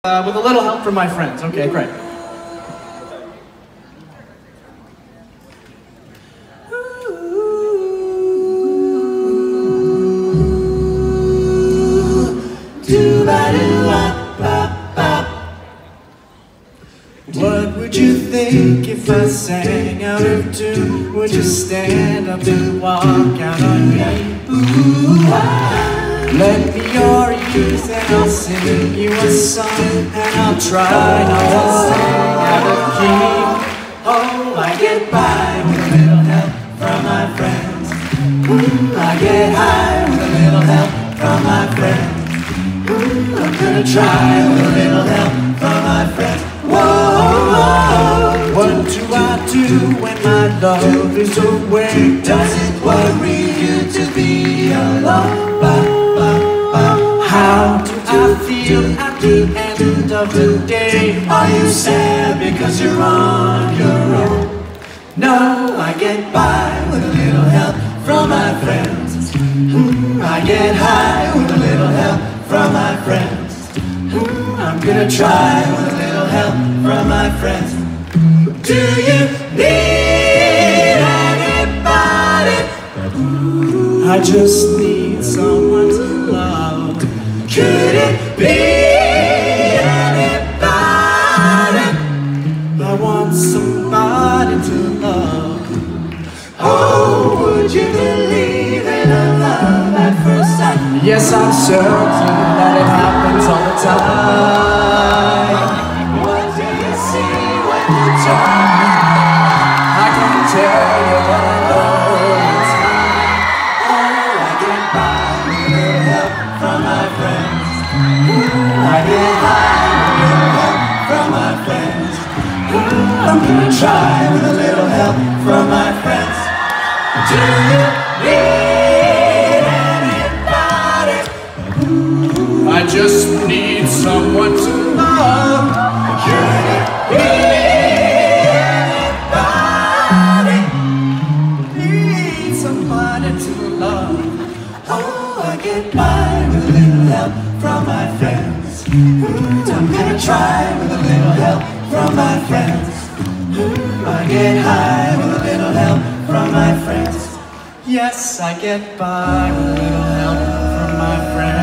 With a little help from my friends. Okay, great. What would you think if I sang out of tune? Would you stand up and walk out on me? Ooh, lend me your ears and I'll sing you a song, and I'll try not to sing out of key. Oh, I get by with a little help from my friends. Ooh, I get high with a little help from my friends. Ooh, I'm gonna try with a little help from my friends. Whoa, what do I do when my love is away? Does it worry you to be alone? How do I feel at the end of the day? Are you sad because you're on your own? No, I get by with a little help from my friends. I get high with a little help from my friends. I'm gonna try with a little help from my friends. Do you need anybody? I just need someone to love. Could it be anybody? I want somebody to love. Oh, would you believe in a love at first sight? Yes, I'm certain that it happens all the time. What do you see when you turn? I can't tell you, but I know it's mine. Oh, I get by with a little help from my friends. I get high with a little help from my friends. I'm gonna try with a little help from my friends. Do you need anybody? I just need someone to love. Could it be anybody? Need somebody to love. Oh, I get by with a little help from my friends. I'm gonna try with a little help from my friends. I get high with a little help from my friends. Yes, I get by with a little help from my friends.